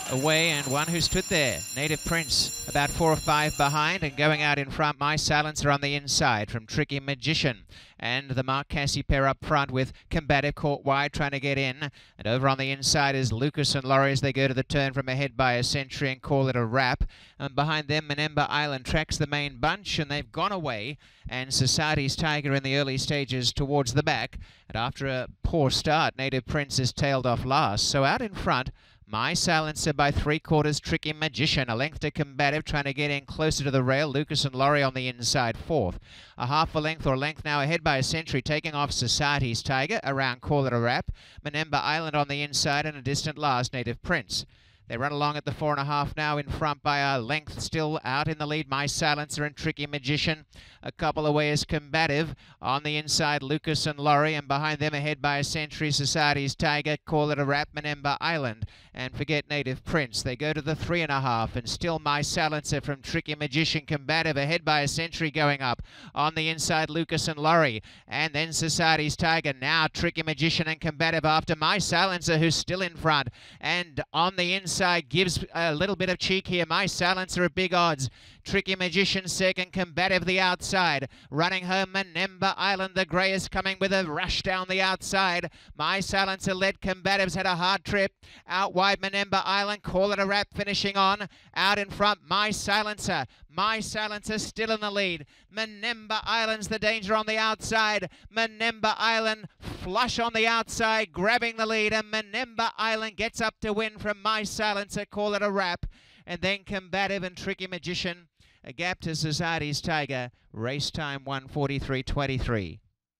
away, and one who stood there, Native Prince, about 4 or 5 behind, and going out in front, My Silencer on the inside from Tricky Magician. And the Mark Casse pair up front with Combative caught wide, trying to get in. And over on the inside is Lucas and Laurie as they go to the turn from ahead by a century and call it a wrap. And behind them, Menamba Island tracks the main bunch, and they've gone away. And Society's Tiger in the early stages towards the back. And after a poor start, Native Prince is tailed off last. So out in front, My Silencer by 3/4, Tricky Magician, a length to Combative, trying to get in closer to the rail. Lucas and Laurie on the inside, 4th. A half a length or length now ahead by a century, taking off Society's Tiger, around Call It a Wrap. Menamba Island on the inside, and a distant last, Native Prince. They run along at the 4.5 now, in front by a length, still out in the lead, My Silencer and Tricky Magician. A couple away is Combative. On the inside, Lucas and Laurie, and behind them ahead by a century, Society's Tiger, Call It a Wrap, Menamba Island, and Forget Native Prince. They go to the 3.5, and still My Silencer from Tricky Magician. Combative ahead by a century going up. On the inside, Lucas and Laurie, and then Society's Tiger. Now Tricky Magician and Combative after My Silencer, who's still in front. And on the inside, gives a little bit of cheek here. My Silencer at big odds. Tricky Magician second, Combative the outside. Running home, Menamba Island, the greyest, coming with a rush down the outside. My Silencer led, Combative's had a hard trip. Out wide, Menamba Island, Call It a Wrap finishing on. Out in front, My Silencer. My Silencer still in the lead. Menamba Island's the danger on the outside. Menamba Island flush on the outside, grabbing the lead, and Menamba Island gets up to win from My Silencer, Call It a Wrap. And then Combative and Tricky Magician. A gap to Society's Tiger. Race time 1:43.23.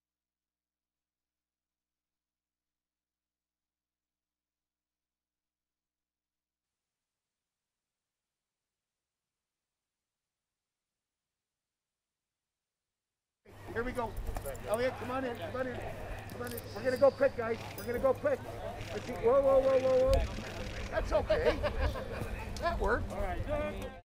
Here we go. Elliot, come on in, come on in, come on in. We're gonna go quick, guys. We're gonna go quick. Let's see. Whoa, whoa, whoa, whoa, whoa. That's okay. That worked. All right.